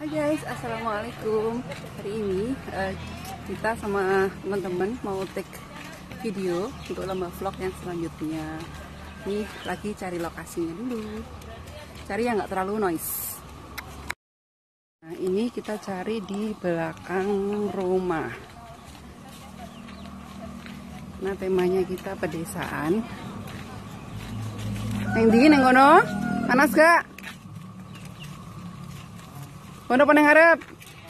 Guys, assalamualaikum. Hari ini kita sama teman-teman mau take video untuk lomba vlog yang selanjutnya. Nih lagi cari lokasinya dulu, cari yang nggak terlalu noise. Nah ini kita cari di belakang rumah. Nah temanya kita pedesaan. Yang dingin yang kono, panas gak? Kono paling harap.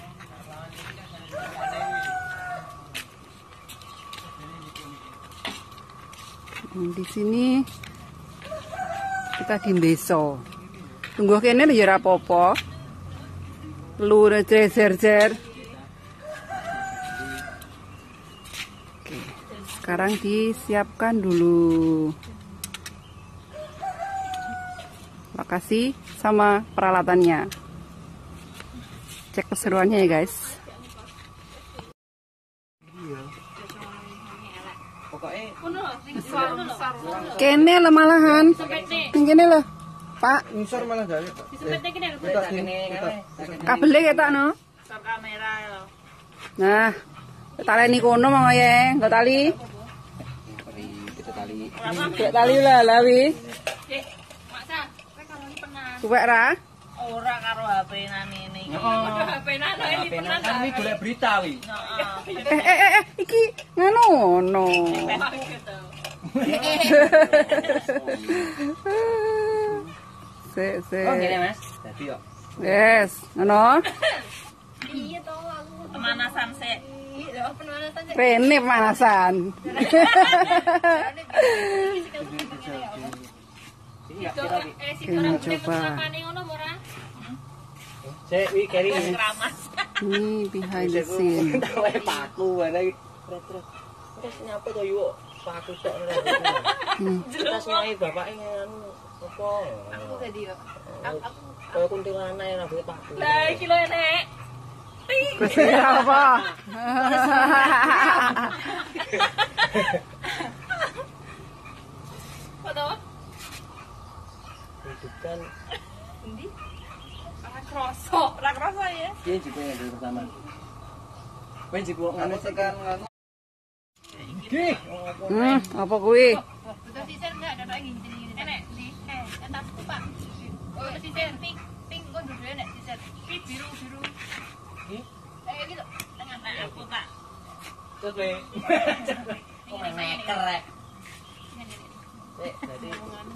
Di sini kita di desa. Tunggu kene ya ora apa-apa. Lu jejer-jer. Oke, sekarang disiapkan dulu lokasi sama peralatannya. Cek keseruannya ya guys. Kene lah malahan. Kene lah. Pak. Unsur malah gak. Kabelnya ketok no. Kamera ya. Nah, taleni kono mau ya, enggak tali. Kita tali lah lawi. Maksa, kowe kalau ini pernah. Kuwek ra? Ora karo HP nane iki. Padha HP nane iki pernah. Kan iki golek berita wi. Heeh. Iki ngono no. Se. Oh ngene Mas. Dadi yo. Yes, ngono. Iya to aku pemanasan sik. Iya, pemanasan sik. Rene pemanasan. Iya, Kita coba. Ngono ora? Sik wi keri Keramas. Ini behind the scene. Tawe paku ana iki. Terus nyapa to yo paku tok ora. Terus nyai bapake anu apa? Aku tadi yo. Aku Kaya kuntilanak ya rambut paku. lah iki lho nek. Kuwi apa? Foto. Bukan. Endi? Ora kroso ya. Piye jiku yang dulu pertama? Kowe jiku ngono tekan ngono. Iki. Apa kuwi? Betul sisir enggak ada lagi gini-gini. Nek di entar Pak. Oh, sisir pink kok dulu nek sisir. Pink biru. Gitu. Tengah aku Pak. Terus kowe. Oh, saya Kerek. Sik, dadi.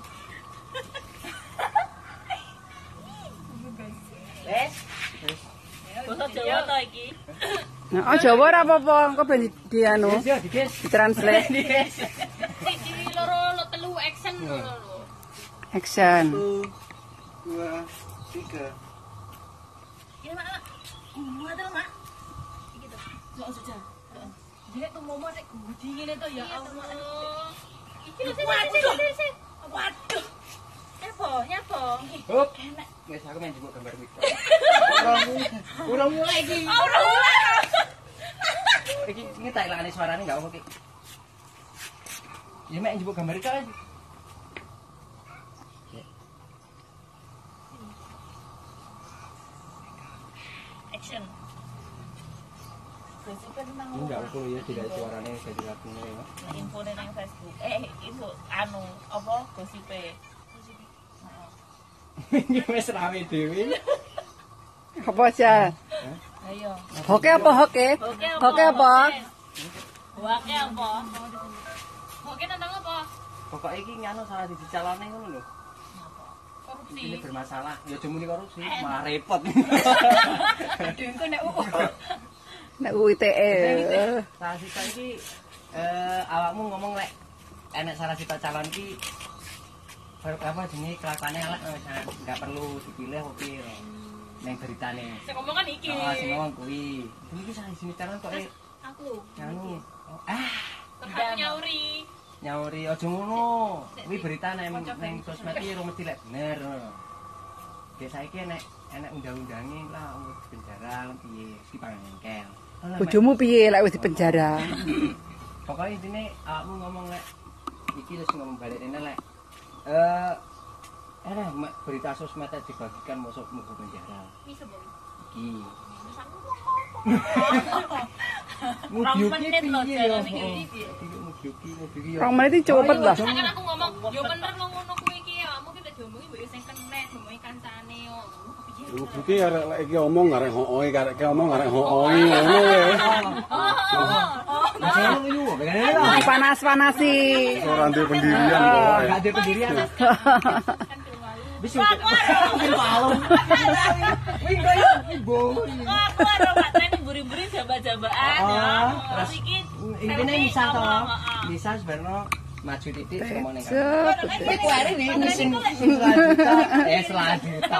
Wes. Basa Jawa to iki. Nah, oh Jawa ora apa-apa, engko ben di anu, Yo dikes. ditranslate. Siji loro telu action lho. Action. 1, 2, 3. Ini Mak. Gua tuh Mak. Iki to. Sok saja. Dia tuh mau nek gudi ngene to ya Allah. Iki lho sih. Waduh. Nyapa? Hop. Wes aku main jebuk gambar iki. Urung mulai iki. Ora mulai. Iki tak ilangane suarane enggak apa iki. Ya mek jebuk gambar iki aja. Action. Enggak aku ya tidak suarane jadi lagunya ya. Info nang Facebook. Info anu apa gosipe. Iki wis rame dhewe. Apa aja? Ayo. Hoke apa hoke? Hoke apa? Hoke apa? Hoke tentang apa? Pokoke iki nganu salah siji calone ngono lho. Korupsi. Ini bermasalah. Ya aja muni korupsi, malah repot. Dengko nek UU. Nek UITE. Salah sita iki awakmu ngomong lek enek salah sita calon iki apa jenenge kelakuane elek enggak perlu dipilih oke. Neng beritane. Sing ngomong kan iki. Oh, sing ngomong kuwi. Iki salah sini calon kok Aku. nganu. Tetap nyauri. Nyauri aja ngono. Kuwi berita nek ning sosmed iki ora mesti lek bener. Kayak saiki enek undang-undange lah penjara piye mesti pangengkel. Bojomu piye lek wis di penjara? Pokoknya intine awakmu ngomong lek iki terus ngomong balik rene lek berita sosmed dibagikan masuk penjara. Bisa, Bang. Mugi-mugi. Rong menit lho jalane iki. Mugi-mugi. Rong menit iki cepet lah. Kan aku ngomong, yo bener lo ngono kuwi iki ya. Mungkin tak diomongi mbok sing kenek, diomongi kancane yo. Iki arek lek iki omong arek hooe, arek iki omong arek hooe ngono ya. Panas-panasi. Ora ndek pendirian kok. Enggak ada pendirian. Bisa palung. Wih kaya ibu. Aku ora pateni buri-buri jaba-jabaan ya. Terus iki Ini misal toh. Misal sebenarnya maju titik semua ning kan. Cepet. Iku arek ini sing selanjuta.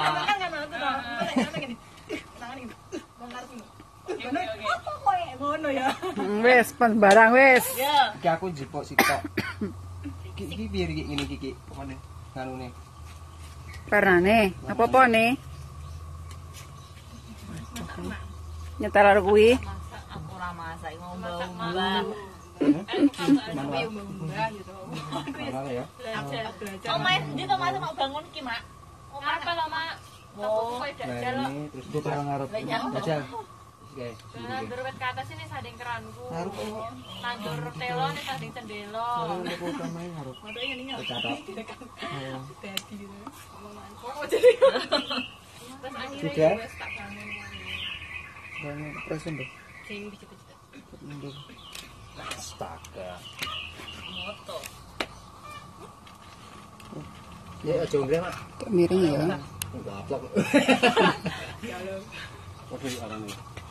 Ngono ya. Wis, barang wis. Ya. Iki aku jipok sitok. Iki biar iki ngene iki pokoknya nganune. Karane, apa-apa nih? Nyetel karo kuwi. Aku ora masak mau mbah. Mana ya? Oh, main ndi to Mas mau bangun ki, Mak? Apa lo, Mak? Oh, Nah, ini terus gue bareng ngarep. Aja. Oke. nandur wit ke atas ini sading keranku. Nandur telo ini sading cendelo. Waduh ini nggak. Terus akhirnya wes tak bangun. Bangun presen deh. Sing dicet-cet. Astaga. Moto. Ya aja ngombe, Mak. Kok miring ya? Gaplok. Oke, arane.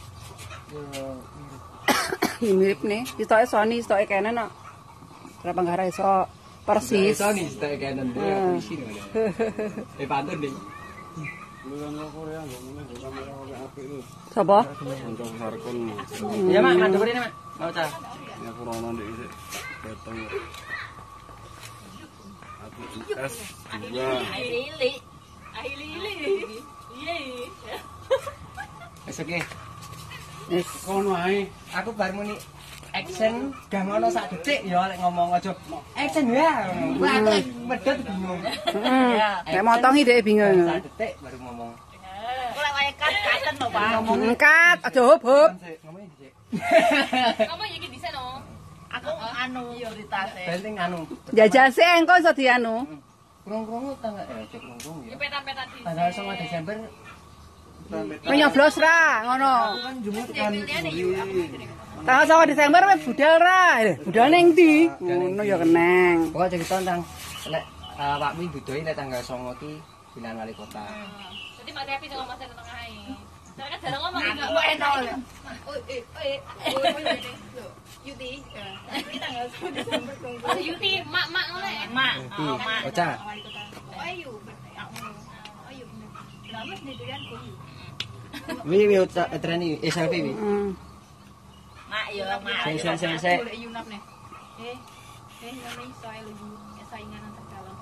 Mirip nih. Sitoke Sony, sitoke Canon kok. Kenapa enggak ra iso persis? Iso nih stek kanan dia puisi nih. Pantun nih. Lu kan Korea enggak ngene kok kamera kok apik lu. Sopo? Kanca sarkon. Ya, Mak, ngantuk ini, Mak. Mau cah. Ya kurang ndek isik dateng. Aku es dua. Lili. Iya. Wis oke. Wis. Kono ae. Aku bar muni action gak ngono sak detik ya lek ngomong aja action ya. Wah, aku medhot bingung. Nek motongi dhek bingung. Sak detik baru ngomong. Kok lek wae katen lho, Pak. Ngkat, aja hop-hop. Ngomongnya dhisik. Kamu iki bisa no. Aku anu berita sih. Penting anu. Jajal sih engko iso dianu. Krung-krung tanggal cek krung-krung ya. Petan-petan di. Tanggal 9 Desember Kowe nyoblos ra ngono. kan jumut kan. Tanggal 9 Desember kowe budal ra. Budal ning ndi? Ngono ya keneng. Pokok cerita tentang lek awakmu budoi lek tanggal 9 ki pilihan wali kota. Jadi Mak Devi sing ngomong tengah ae. Saya kan jarang ngomong enggak Aku enol. Yuti. Oh, Yuti, mak ngono ya. Mak. Oh, mak. Oca. Ayu. Ayu. Lama sendirian kok. Wi oca treni selfie wi. Mak ya, mak. Sing. Boleh Yunap nih. Ngene soal lagi saingan antar calon.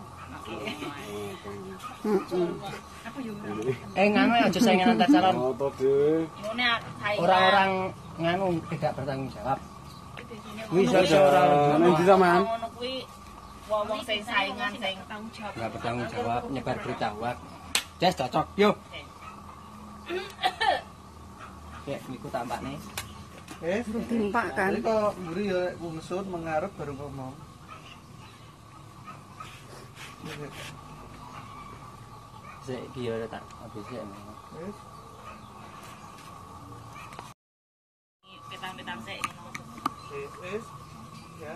Aku juga. Nganu aja saingan antar calon. Moto dhewe. Ngene saingan. Orang-orang nganu tidak bertanggung jawab. Bisa orang Nang ndi sampean? Ngono kuwi wong sing saingan sing tanggung jawab. nggak bertanggung jawab nyebar berita hoax. Des cocok, yuk. Ya, niku tampakne. Timpak kan. Jadi kalau mburi ya ku mesut mengarep baru ngomong. Sik iki ya tak habis ya. Wis. Petang-petang sik ngono. Wis. Ya.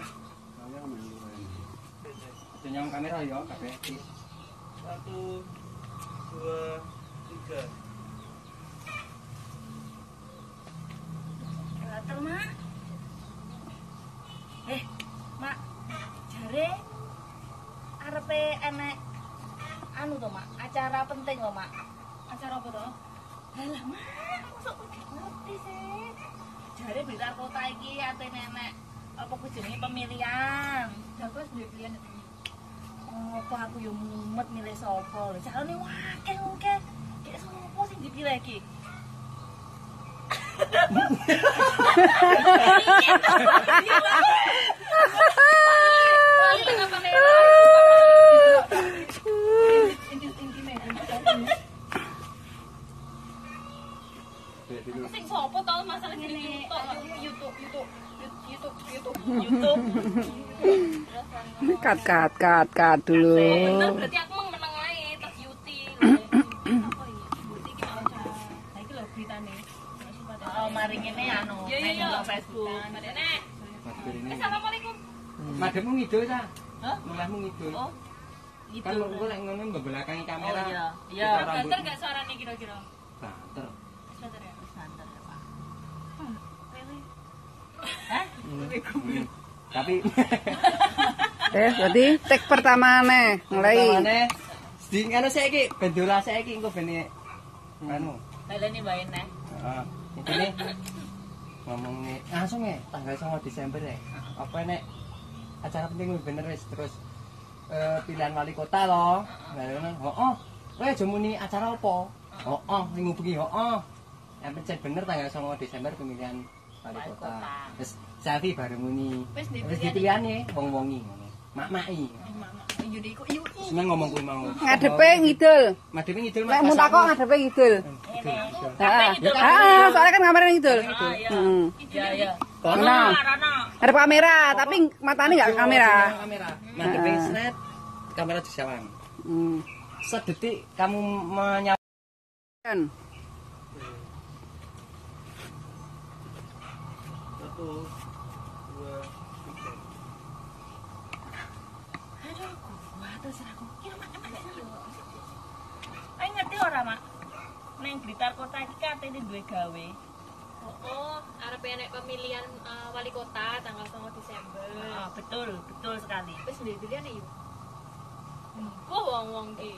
Senyum kamera ya kabeh. 1 2 3. Gatel, Mak. Mak. Jare arepe enek anu to, Mak. Acara penting kok, Mak. Acara apa to? Lah, Mak, mosok ngerti sih. Jare Blitar Kota iki ate nenek apa ku jenenge pemilihan. Jago sendiri pilihan itu. Apa aku yo mumet milih sapa lho. Calone akeh oke. Kayak sapa sing dipilih iki? Sing sopo tau masalah ngene YouTube. Kat dulu. Bener berarti aku menang ae terus Yuti. Apa ya? Yuti ki mau cara. Lah iki lho beritane. Oh, mari ngene anu. Yo. Facebook. Madene. Assalamualaikum. Mademmu ngidul ta? Hah? Mulahmu ngidul. Oh. Kan engko lek ngono membelakangi kamera. Oh, iya. Iya. Banter gak suarane kira-kira? Banter. Banter ya. Santai ya, Pak. Hah? Tapi Berarti tek pertama nih, mulai. Pertamane di anu saiki bendola saiki engko bene anu. Baleni wae neh. Heeh. Intine ngomong nih langsung ya tanggal 9 Desember ya. Apa nek acara penting bener wis terus pilihan wali kota loh. Lah ngono. Heeh. Kowe aja muni acara apa? Heeh, ning ngubengi heeh. Yang pencet bener tanggal 9 Desember pemilihan wali kota. Terus selfie bareng muni. Wis Wis dipilihane wong-wongi ngono. Mak-maki. Yudi kok yuk. Seneng ngomong kuwi mau. Ngadepe ngidul. Madhepe ngidul Lek mun takok ngadepe ngidul. Heeh. Soalnya kan kameranya ngidul. Heeh. Iya, iya. Nah, ada kamera, tapi matanya nggak ke kamera. Kamera. Madhepe snet kamera disawang. Sedetik kamu menyampaikan 1, 2, 3. Aduh, kuat terus aku. Kira mak emak yo. Ayo ngerti ora, Mak? Neng Blitar Kota iki katene duwe gawe. Oh, arep enek pemilihan wali kota tanggal 9 Desember. Ah, betul sekali. Wis ndek pilihan iki. Kok wong-wong ki.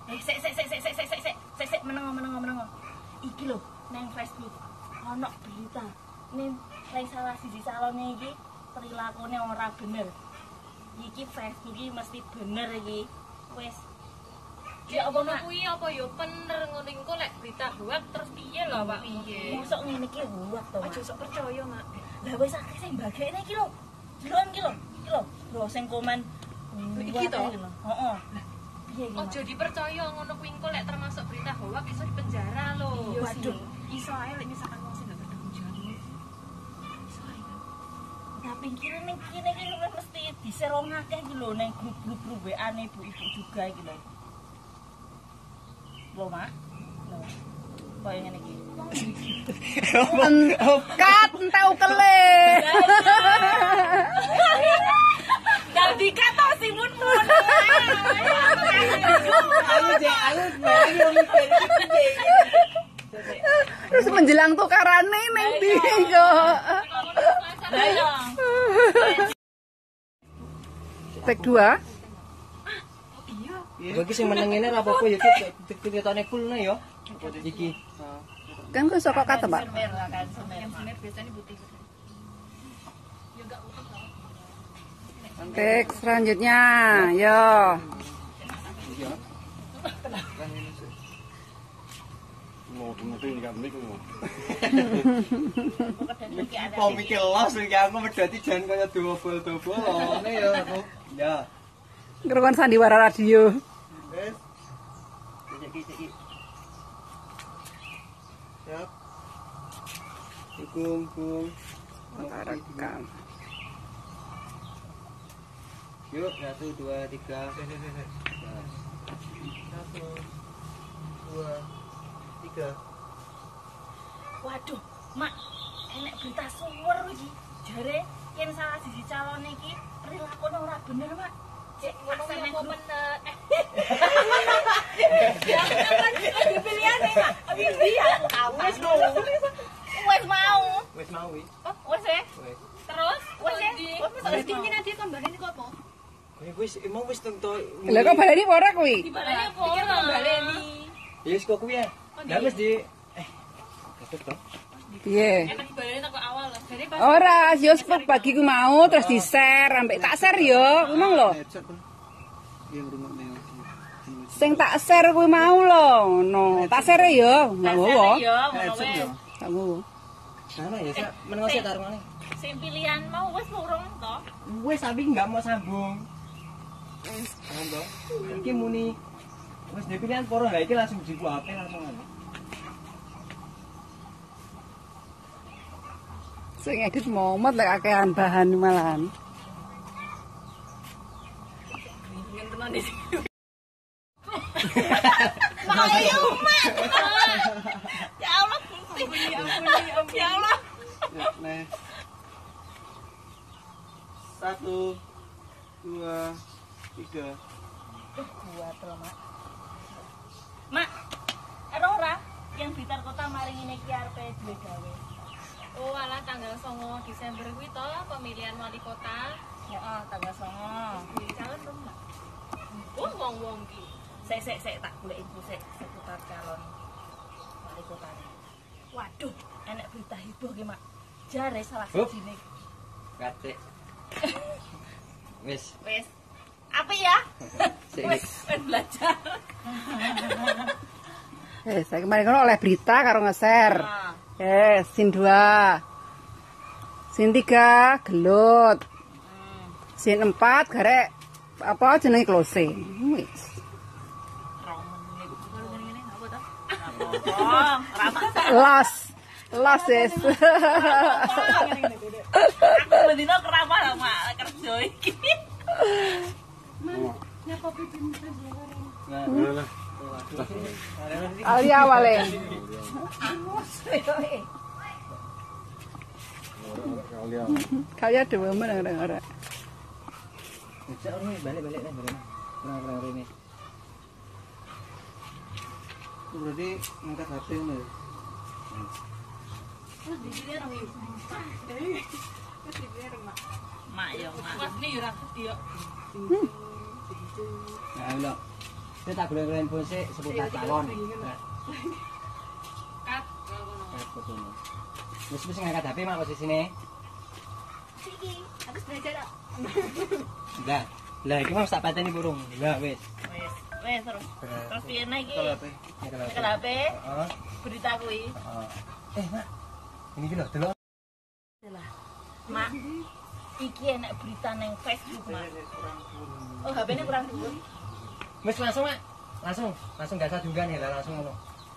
Sik meneng. Iki lho, neng Facebook ono berita. Ning salah siji calone iki perilakune ora bener. Iki Facebook iki mesti bener iki. Wis. Ya apa kuwi apa ya bener ngono engko lek berita hoax terus piye lho Pak piye. Mosok ngene iki hoax to, Mak. Aja sok percaya, Mak. Lah wis akeh sing bagekne iki lho. Jeroan iki lho. Iki lho, lho sing komen. Iki to? Heeh. Piye iki? Ojo dipercaya ngono kuwi engko lek termasuk berita hoax iso dipenjara lho. Waduh. Iso ae lek misalkan wong sing gak bertanggung jawab. Iso ae. Tapi kira ning kene iki luwih mesti diserong akeh iki lho ning grup-grup WA-ne ibu-ibu juga iki lho. Lho, Mak. Lho. Kaya ngene iki. Kat entau kele. Dadi kata simun mun. Terus menjelang tukarane ning ndi kok. Tek 2. Kowe iki sing meneng ngene ora apa-apa ya ketone fullne ya. Iki. Kan kok sokok kata, Pak. Semer lah kan, semer. Sebenarnya biasanya putih. Ya enggak utuh tau. Tek selanjutnya, yo. Mau ngerti kan mik ngono. Mau mikir los iki aku medhoti jan kaya dobol-dobol ngene ya. Ya. Ngrungokno sandiwara radio. Wes, Iki. siap. Kung. Rekam. Yuk, 1 2 3. 1, 2, 3. Waduh, Mak, enek berita suwer iki. Jare yen salah siji calon iki prilakune ora bener, Mak. Cek Ngono kuwi aksen apa grup. bener? Ya kan dipilihane, Mak. Abi dia wis wis mau. Wis mau wi. Wis ya. Wis. Terus wis ya. Terus iki nanti kembali kok apa? Kowe wis emang wis tento. Lah kok baleni ora kuwi? Baleni apa ora? Baleni. Ya wis kok kuwi ya. Lah wis di ketep to. Piye? Enak baleni tak awal lah. Jadi pas Ora, yo bagi ku mau terus di-share ambek tak share yo, ngono lho. Headset pun. Yang rumahnya. Sing tak share kuwi mau lho, ngono. Tak share yo, enggak ngowo. Ya, ngono Headset wis. ya. Enggak ngowo. Sana ya sak menengo sik tarungane. Sing pilihan mau wis urung to. Wis tapi enggak mau sambung. Sambung. Iki muni wis dipilihan poro lah iki langsung dibuat HP langsung. Sing edit momot lek akehan bahan malahan. Ayo, Mak. Ya Allah, Gusti. Ya Allah. Ya, nih. 1, 2, 3. Dua tuh, Mak. Mak, ada ora yang Blitar Kota maring ini ki arepe duwe gawe. Oh, alah tanggal 9 Desember kuwi to pemilihan wali kota. Heeh, tanggal 9. Calon dong, Mbak. Oh, wong-wong ki. Sek tak golek info sek seputar calon wali kota. Waduh, enak berita heboh ki, Mak. Jare salah Hup. sijine. Kate. Wis, Wes. Apa ya? sik. Wes belajar. Saya kemarin kan oleh berita karo nge-share. Nah, Scene 2. Scene 3 gelut. Scene 4 garek apa jenenge closing. Wis. rong menit. Kalau ngene apa to? Oh, ramah. Los wis. Aku mendino keramah lah, Mak, kerja iki. Nah, Ali awale. kalian. Kaya dewe meneng ora. Balik lah, balik. Kurang ini. Berarti ngangkat HP nih. Mak yo, Mak. Mas ini yo ra yo. Nah, lho. Saya tak boleh info sik seputar calon. Kat. Kat kono. Wis ngangkat HP mak posisine. Iki, aku belajar. Lah iki mau tak pateni burung. Lah wis. Wes terus. Terus piye nek iki? Kalau HP. Nyekel HP. Heeh. Berita kuwi. Mak. Ini ki lho, delok. Lah. Mak, iki enak berita nang Facebook, Mak. Oh, HP-ne kurang dhuwur. Wis langsung, Mak. Langsung gak usah diunggah ya, langsung ngono.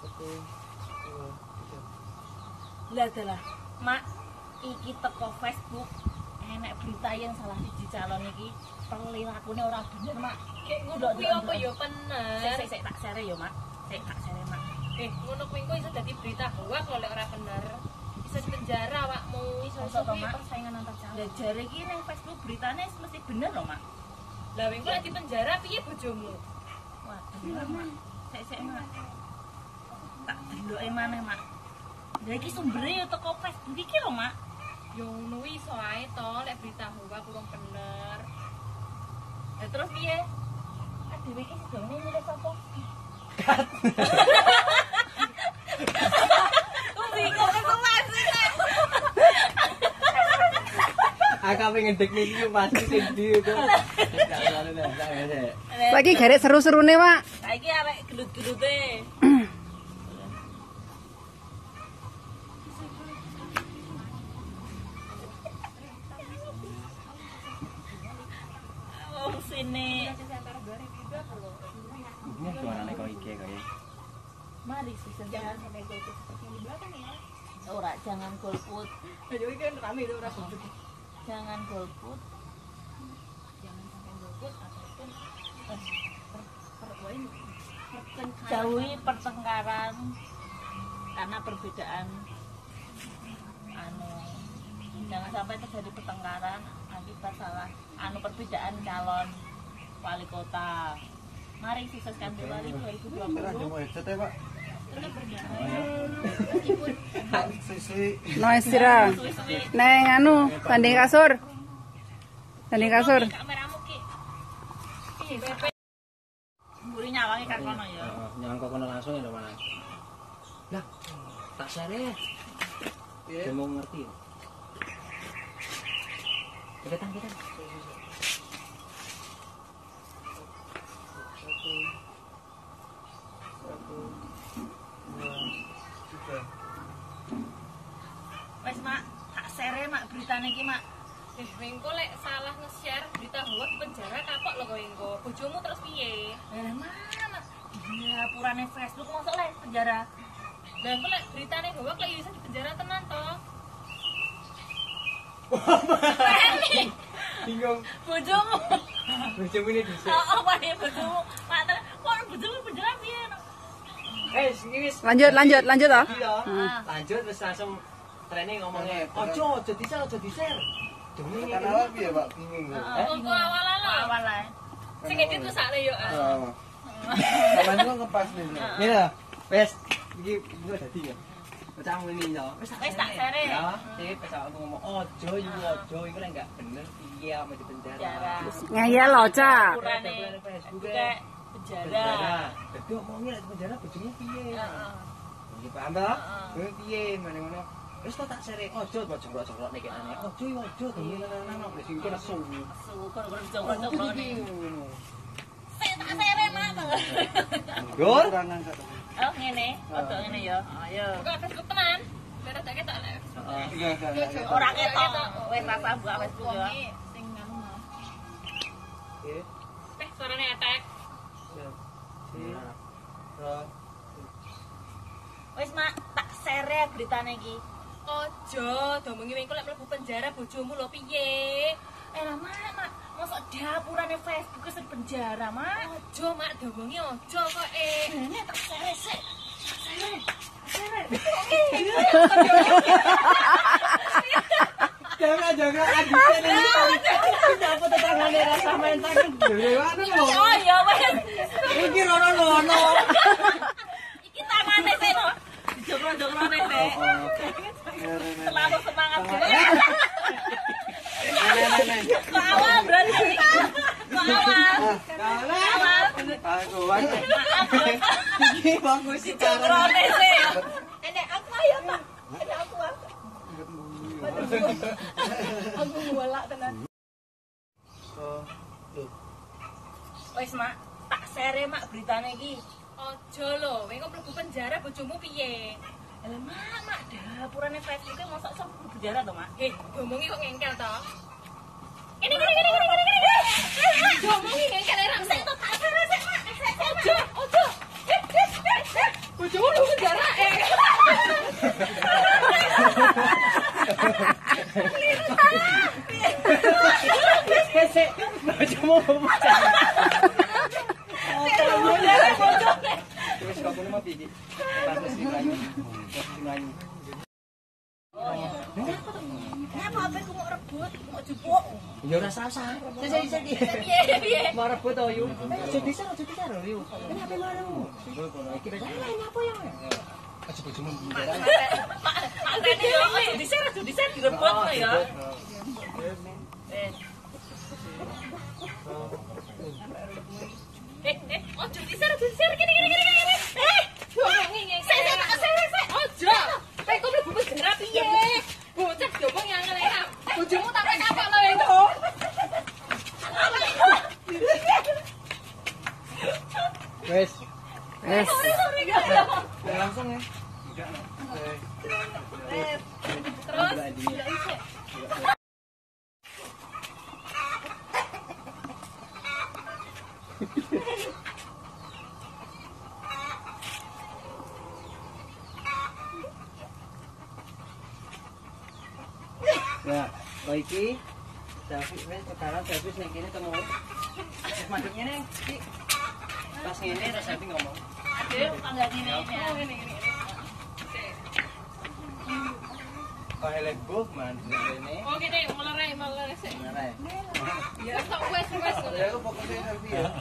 1, 2, 3. Lah dalah. Mak, iki teko Facebook enak berita yang salah siji calon iki perilakunya ora bener, Mak. Ngono kuwi apa ya bener? Sik tak share ya, Mak. Sik tak share, Mak. Ngono kuwi kok iso dadi berita hoak lho lek ora bener. Iso dipenjara awakmu, iso Iso to, kuwi Mak? persaingan antar calon. Lah jare iki nang Facebook beritane mesti bener lho, Mak. Lah wing kok lek dipenjara piye bojomu? Waduh, Mak. Sik, Mak. Tak deloke maneh, Mak. Lah iki sumbere ya teko Facebook iki lho, Mak. Yo ngono kuwi iso ae to lek berita hoak kurang bener. Lah terus piye? Dhewe iki sedone nulis apa? Bingung aku masih. Aku pengen dek iki pasti sing ndi itu. Lagi garek seru-serune, Pak. Saiki arek gelut-gelute. Oh, sini. Ini gimana nek kok iki kaya. Mari sih jangan sampai golput seperti yang di belakang ya. Ora, jangan golput. Jadi kan rame itu ora golput. Jangan golput. Jangan sampai golput ataupun Jauhi pertengkaran karena perbedaan jangan sampai terjadi pertengkaran akibat salah perbedaan calon wali kota. Mari sukseskan Februari 2020. Mau headset ya, Pak? Sisi. No istirahat. Neng anu, tanding kasur. Tanding kasur. Kameramu ki. Mburi nyawangi kan kono ya. Nyangkok kono langsung ya mana. Lah, tak share. Dia mau ngerti. Kita. 1, 2, 3. Wes, Mak, tak share, Mak, beritane iki, Mak. Wengko lek salah nge-share berita hoak penjara kapok lho kowe engko. Bojomu terus piye? Lah mana? Iya, purane Facebook mosok le penjara. Lah engko lek beritane hoak lek iso dipenjara tenan to. Bingung. Bojomu. Bojomu ini dhisik. Oh, apa ya bojomu? Mater, kok bojomu beneran piye? Wis. Lanjut toh. Iya. Lanjut terus langsung training ngomongnya. Ojo di-share. Demi Kan awak piye, Pak? Bingung. Kok awal-awal lho. Awal-awal. Sing edit ku sakne yo. Sampeyan kok ngepas nih. Nih lho. Wes iki dadi ya. Bocah ini ya. Wis tak share. Ya, sip wis aku ngomong ojo iku lek enggak bener piye ama di penjara. Ngeyel loh, Cak. Ukurane Facebook kayak penjara. Dadi omongnya lek di penjara bojomu piye? Heeh. Iki paham ta? Kowe piye ngono. Wis tak share ojo kok jongklok-jongklok nek aneh. Ojo demi lanang wis iki nesu. Syukur jongkok-jongkok nih. Ngono. Saya tak share mak. Dur. Kurang angkat. Oh ngene, foto ngene ya. Ayo. Buka Facebook tenan. Beres tak ketok lek. Iya, iya. Ora ketok. Wis rasa buka Facebook ya. Sing anu mau. Oke. Suarane attack. Wis mak, tak share beritane iki. Ojo, domengi wengko lek mlebu penjara bojomu lho piye? Lah mak, mosok dapurane Facebook wis penjara, Mak. Ojo, Mak, domengi ojo kok Ini tak share sik. Share. Jangan adiknya ini apa tetangane rasa main tangan dewean lho. Oh iya wes. Iki rono. Iki tangane sik lho. Dijogro-jogrone sik. Terlalu semangat gitu. Kok awal berarti. Kok awal. Aku wan. Iki bagus sih cara. Jogrone sik. Enek aku ayo, Pak. Enek aku. Aku ngolak tenan. Wis mak, tak share mak beritane iki. Ojo lho, kowe kok mlebu penjara bojomu piye? Lah mak, dapurane Facebook mosok sok mlebu penjara to, Mak? Ngomongi kok ngengkel to? Ini. Ngomongi ngengkel ra sik to tak share sik, Mak. Ojo. Bojomu mlebu penjara Sik, bojomu bocah. Wis kok ngono mah piye? Pantes dilanyu. Kenapa HP-ku mau rebut? Mau jupuk? Ya ora sah. Sik. Piye? Mau rebut to yu. Aja bisa yu. Ini apa mau? Iki wis apa ya? Aja bojomu penjara. Mak tene yo aja di-share direbut to ya. Ojo di-share gini. Ngomongi ngene. Sik. Ojo. Kowe kok mlebu penjara piye? Bocah diomong yang ngene. Bojomu tak apa lho itu. Wes. Sorry guys. Langsung ya. Terus Ya, kok iki David wis sekarang David ning kene temu. Wis madhepnya ning iki. Pas ngene terus David ngomong. aduh tangga gini ya. Kok elek bu man rene. Oh gini, mulai sih. Ngarai. Ya, tak wes. Ya aku fokusnya selfie ya.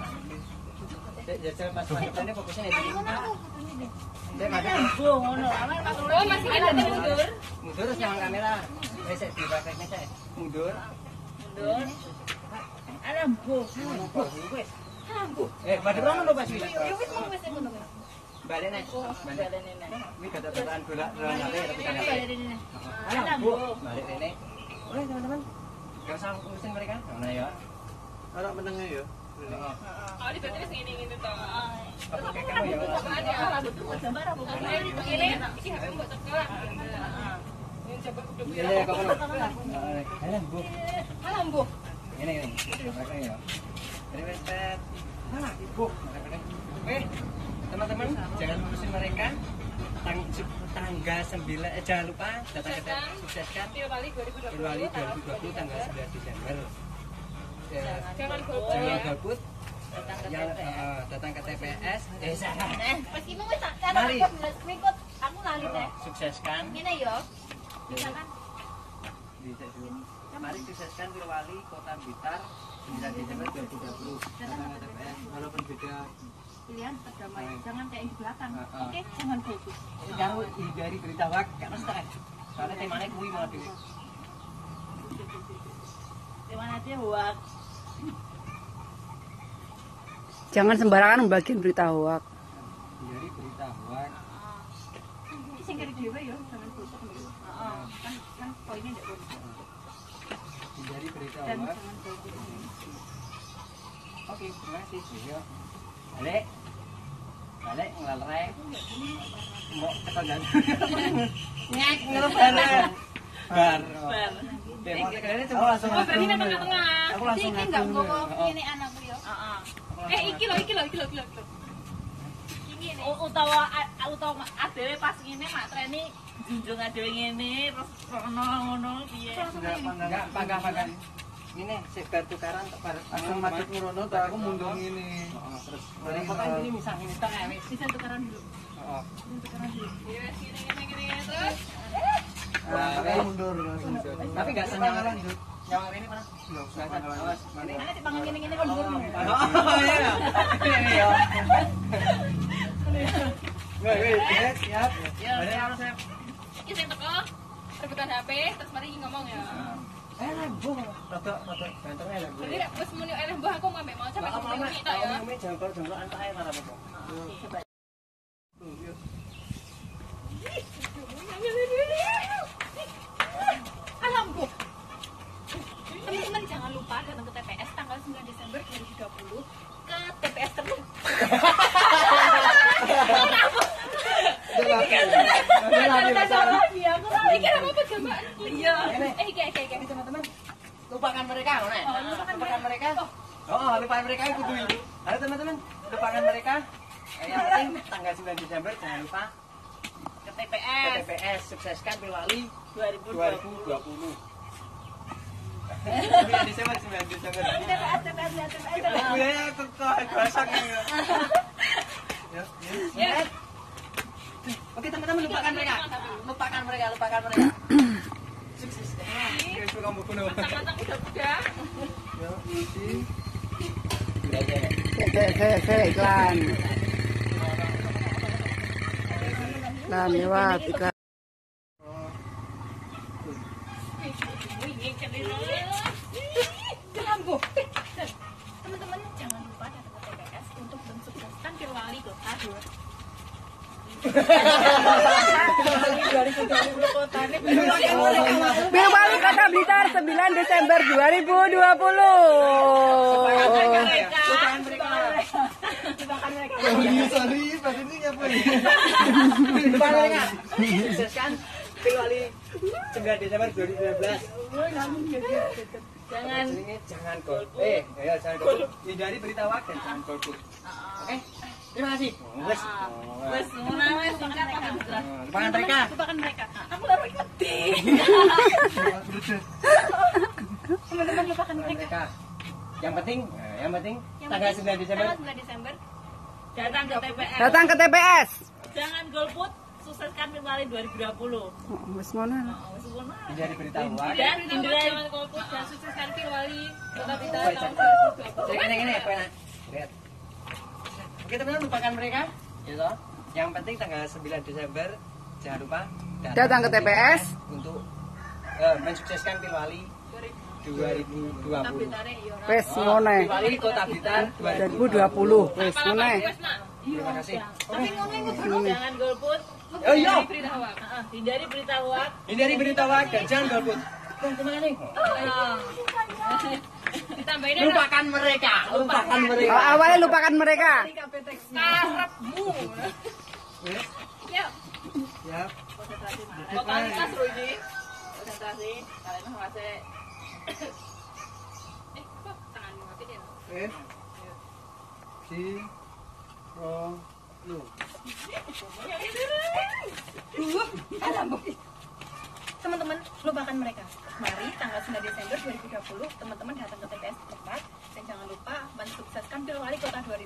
Jajal Mas madhepane fokusnya ning iki. Saya madhep. Ngono, oh masih ada mundur. Mundur terus nyawang kamera. Wis sik dipraktekne sik. Mundur. Ada bu. Wis. Madhep rono lho Mas Wi. Ya wis mau wis ngono. Balik nek. Balik Balene. Ini kata-kataan bola tapi kan Balene. Ada bu. Balik rene. Oke teman-teman. Gak usah ngurusin mereka. Nah ya. Anak menengnya ya. Oh, di berarti wis ngene to. Apa kayak kamu ya? Ada betul gambar apa kan? Ini iki HP mbok cekel. Ini coba kudu Iya ya kok ngono. Ayo bu. Alam bu. Ini. Mereka ya. Ini wes pet. Mana bu? Oke. Teman-teman, jangan ngurusin mereka. tanggal 9 jangan lupa datang ke sukseskan Pilwali Pilwali 2020 tanggal 9 Desember. Jangan Jangan golput yang datang ke TPS. Pas ini wis tak Mari. ikut aku lali teh. Sukseskan. Ngene yo. Misalkan Mari sukseskan Pilwali Kota Blitar 9 Desember 2020. Datang ke TPS walaupun beda pilihan tetap damai. Jangan kayak di belakang. Heeh. Oke, jangan golput. jangan hindari berita hoax karena sekarang soalnya temanya kuwi mau dhewe. Dimana dia hoak. Jangan sembarangan membagikan berita hoak. Hindari berita hoax. Ini sing kiri dhewe yo, jangan golput. Heeh. Kan poinnya ndak golput. Hindari berita Dan hoax. jangan golput. Oke, terima kasih. Yo. Balik. Balik ngelereng. Mau tekan jalan. Ngek ngeler. Bar. Demo tekan cuma langsung. Oh, berarti memang ke tengah. Aku langsung Iki enggak nggowo ngene anakku yo. Heeh. Iki lho. Ini utawa adewe pas ngene mak treni junjung adewe ngene terus ngono piye. Enggak panggang. Ini sebar tukaran bar Langsung macet ngerono tuh aku mundur ini. Terus Mari pokoknya ini misah ini tak wis. Bisa tukaran dulu. Heeh. Iya, gini terus. Nah, aku mundur langsung. Tapi enggak senyawa lanjut. Nyawa ini mana? Enggak usah awas. Ini. Nanti dipangan ngene-ngene kon dhuwur. Oh iya. Ini ya. Wih, siap. Ada yang harus Iki sing teko rebutan HP, terus mari ngomong ya. Bu, rada gantengnya lah Bu. Berarti nek wis muni eleh mbah aku ngambek mau sampe Apa-apa, muni tak ya. Umi jangkor-jangkoran tak ae ora apa-apa. Alamku. Teman-teman jangan lupa datang ke TPS tanggal 9 Desember 2020 ke TPS terus. Iki apa jambaan? Iya. Iki. Teman-teman, lupakan mereka, Nek. Oh, lupakan mereka. Oh, lupakan mereka itu kudu. Halo teman-teman, lupakan mereka. Yang penting tanggal 9 Desember jangan lupa Ke ke TPS TPS sukseskan Pilwali 2020. 2020. 9 Desember. TPS. Gue ya kok ini. Ya. Oke teman-teman lupakan mereka. Lupakan mereka. Sukses. Guys, kamu kuno. Matang udah. Ya, isi. Saya iklan. Nah, lewat iklan. Teman-teman jangan lupa datang ke TPS untuk mensukseskan Pilwali Kota 2. Pilwali Kota Blitar 9 Desember 2020. Sorry, pas ini apa ya? Lupakan mereka. Sukseskan Pilwali 9 Desember 2019. Jangan golput. Ya jangan golput. Hindari berita hoax dan jangan golput. Oke. Terima kasih. Wes ngono wes singkat pakai jelas. Lupakan mereka. Lupakan mereka. Aku baru ngerti. Teman-teman lupakan mereka. Yang penting tanggal 9 Desember. Tanggal 9 Desember. Datang ke TPS. Datang ke TPS. Jangan golput. Sukseskan Pilwali 2020. Wis ngono. Wes ngono. Hindari berita hoax. Dan hindari Jangan golput dan sukseskan Pilwali Kota Blitar Baik, tahun Ini apa ya? Lihat. Oke teman-teman lupakan mereka. Ya toh. Yang penting tanggal 9 Desember jangan lupa Datang ke TPS untuk mensukseskan Pilwali 2020. 2020. wis ngono. Pilwali Kota Blitar 2020 wis ngono. Terima kasih. Tapi ngono jangan golput. Oh iya. Berita hoax. Hindari berita hoax. Hindari berita hoax dan jangan golput. Kemana nih? Ditambahin Lupakan mereka. Awalnya lupakan mereka. karepmu. Ya, Ya. Totalitas Rudy. Konsentrasi. Kalian masih kok tanganmu ngapain ya? Si. Oh, lu. Teman-teman, lupakan mereka. Mari tanggal 9 Desember 2020 teman-teman datang ke TPS tempat dan jangan lupa mensukseskan Pilwali Kota 2000.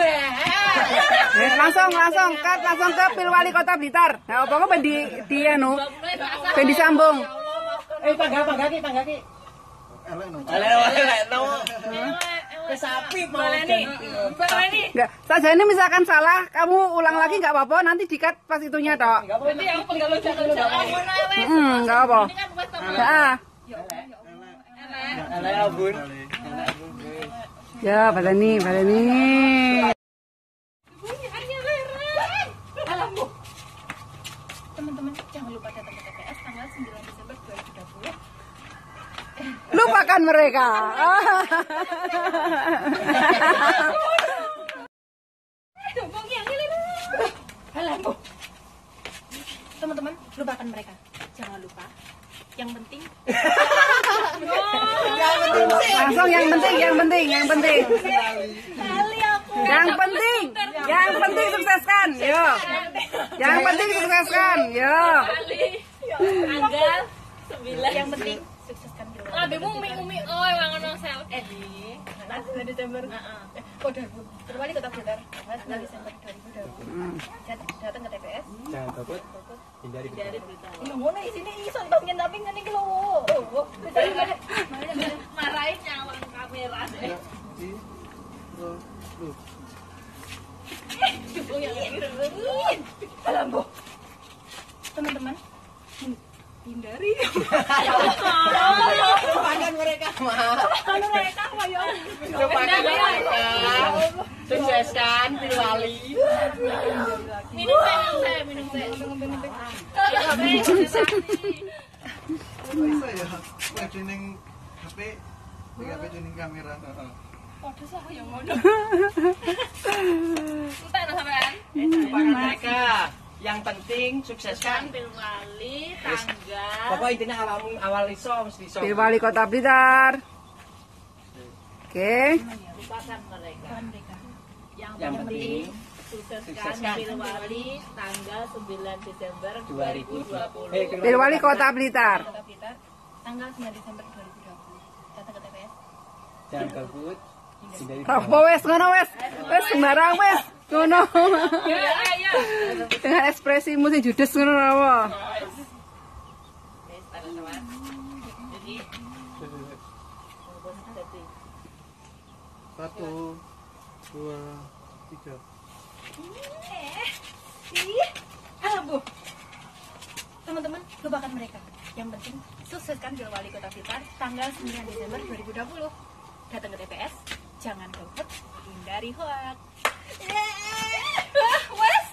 Langsung ke Pilwali Kota Blitar. Nah, apa ben di anu. Ben disambung. Tangga ki. Elek no. Kesapi mau Enggak, sajane misalkan salah, kamu ulang lagi enggak apa-apa, nanti dikat pas itunya tok. Berarti yang penggalau jangan Enggak apa. Ini kan wes sama. Heeh. elek abun. Ya, baleni. Teman-teman, jangan lupa datang ke TPS tanggal 9 Desember 2020. Lupakan mereka. Teman-teman, lupakan mereka. Jangan lupa. Yang penting Langsung yang penting. kali aku. Yang penting sukseskan. Yo. Yang penting sukseskan. Yo. Tanggal 9. Yang penting sukseskan Pilwali. Labemu umi oh wangono sel. Tanggal 9 Desember. Pilwali Kota Blitar. Tanggal 9 Desember 2020. Datang ke TPS. Jangan takut. Hindari Iya ngono isine iso pengen tapi ngene iki lho. Marahin nyawang kamera deh. Teman-teman, hindari. Lupakan mereka mah. Kalau mereka ayo. Lupakan mereka. Sukseskan Pilwali. Minum saya. Bisa ya. Tuning HP, HP tuning kamera. Waduh saya yang ngono. Entar sampean. Lupakan mereka. Yang penting sukseskan. Pilwali tanggal. Pokok intinya awal iso mesti iso. Pilwali Kota Blitar. Oke. Lupakan mereka. Yang penting Sukseskan Pilwali tanggal 9 Desember 2020. Pilwali Kota Blitar. Kota Blitar. Tanggal 9 Desember 2020. Datang ke TPS. jangan takut. Hindari Apa wes ngono wes. Wes sembarang wes. Ngono. Ya. Dengan ekspresimu sing judes ngono apa? Wes teman-teman. Jadi 1, 2, 3. Teman-teman, lupakan mereka. Yang penting sukseskan Pilwali Kota Blitar tanggal 9 Desember 2020. Datang ke TPS, jangan golput, hindari hoax. Wes.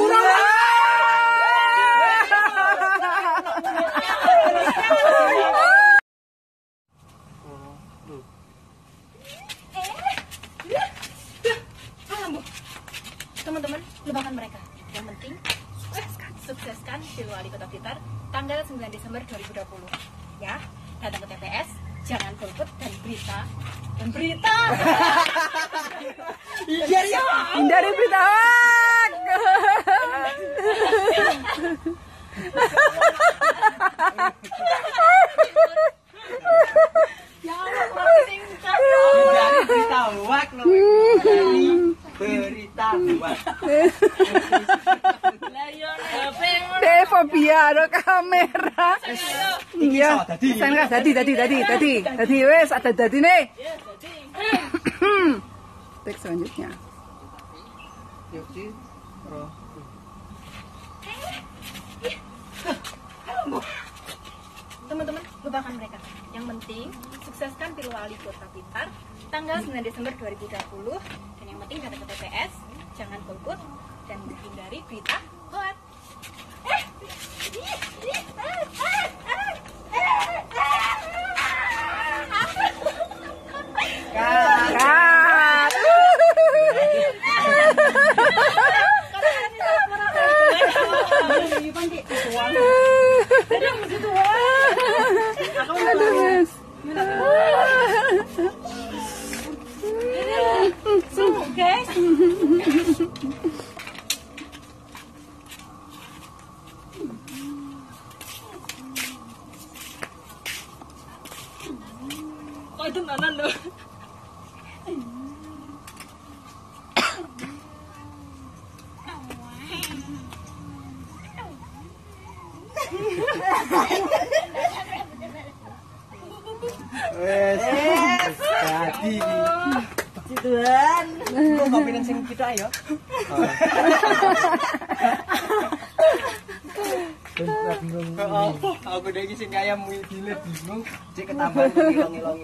Teman-teman, lupakan mereka. Yang penting sukseskan Pilwali Kota Blitar tanggal 9 Desember 2020. Ya, datang ke TPS, jangan golput dan berita. Hindari berita hoax. Hindari berita hoak loh. Hindari berita hoak. lah yo HP ngono. Deh fobia ada kamera. Iya. Dadi. Sana dadi wes ada dadine. Ya jadi. Teks selanjutnya. Yuk, Ci. Roh. Teman-teman, lupakan mereka. Yang penting sukseskan Pilwali Kota Blitar tanggal 9 Desember 2020. Dan yang penting datang ke TPS, jangan golput dan hindari berita hoax. Kat. Aduh, Mas. Oh, itu nanan loh. Wes. Jadi. Tuhan. Kok kopi nang sing kita ya? Bingung. Aku udah sing kaya dile bingung, cek ketambahan ngilong-ngilong.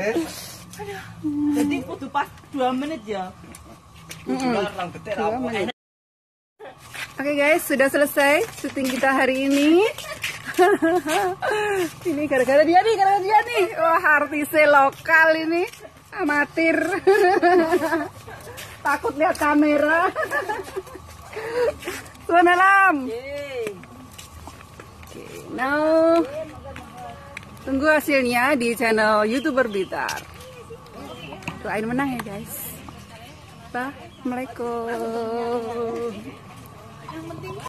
Jadi kudu pas 2 menit ya. Orang gede ra. Oke guys, sudah selesai syuting kita hari ini. Ini gara-gara dia nih. Wah, artisnya lokal ini. Amatir. Takut lihat kamera. Selamat malam. Oke, now tunggu hasilnya di channel YouTuber Blitar. Doain menang ya guys. Assalamualaikum.